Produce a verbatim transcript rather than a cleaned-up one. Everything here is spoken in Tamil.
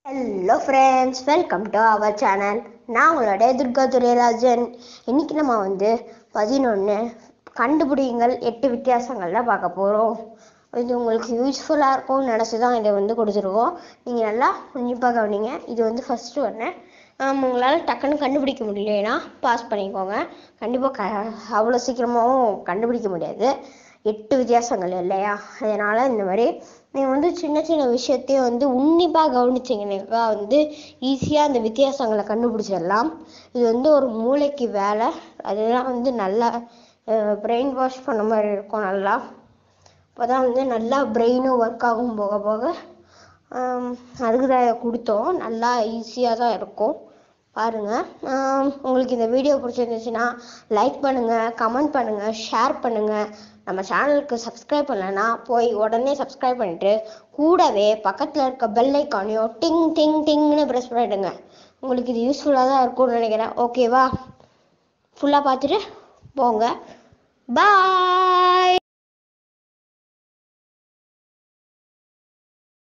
Hello friends, welcome to our channel. நான் உங்களுடைய துர்கா துரைராஜன். இன்றைக்கி நம்ம வந்து பதினொன்று கண்டுபிடிங்கள் எட்டு வித்தியாசங்கள்லாம் பார்க்க போகிறோம். இது உங்களுக்கு யூஸ்ஃபுல்லாக இருக்கும்னு நினச்சி தான் இதை வந்து கொடுத்துருவோம். நீங்கள் நல்லா கண்டிப்பாக கவனிங்க. இது வந்து ஃபஸ்ட்டு ஒன்று. உங்களால் டக்குன்னு கண்டுபிடிக்க முடியலன்னா பாஸ் பண்ணிக்கோங்க. கண்டிப்பாக க அவ்வளோ சீக்கிரமாகவும் கண்டுபிடிக்க முடியாது. எட்டு வித்தியாசங்கள் இல்லையா? அதனால் இந்த மாதிரி நீங்கள் வந்து சின்ன சின்ன விஷயத்தையும் வந்து உன்னிப்பாக கவனிச்சிங்கனாக்கா வந்து ஈஸியாக அந்த வித்தியாசங்களை கண்டுபிடிச்சிடலாம். இது வந்து ஒரு மூளைக்கு வேலை. அதெல்லாம் வந்து நல்லா பிரெயின் வாஷ் பண்ண மாதிரி இருக்கும். நல்லா அப்போ தான் வந்து நல்லா பிரெயினும் ஒர்க் ஆகும். போக போக அதுக்கு தான் இதை கொடுத்தோம். நல்லா ஈஸியாக தான் இருக்கும். பாருங்கள். உங்களுக்கு இந்த வீடியோ பிடிச்சிருந்துச்சுன்னா லைக் பண்ணுங்கள், கமெண்ட் பண்ணுங்கள், ஷேர் பண்ணுங்கள். நம்ம சேனலுக்கு சப்ஸ்கிரைப் பண்ணலைன்னா போய் உடனே சப்ஸ்கிரைப் பண்ணிவிட்டு கூடவே பக்கத்தில் இருக்க பெல் ஐக்கானையும் டிங் டிங் டிங்னு ப்ரெஸ் பண்ணிவிடுங்க. உங்களுக்கு இது யூஸ்ஃபுல்லாக தான் இருக்கும்னு நினைக்கிறேன். ஓகேவா? ஃபுல்லாக பார்த்துட்டு போங்க. பாய்.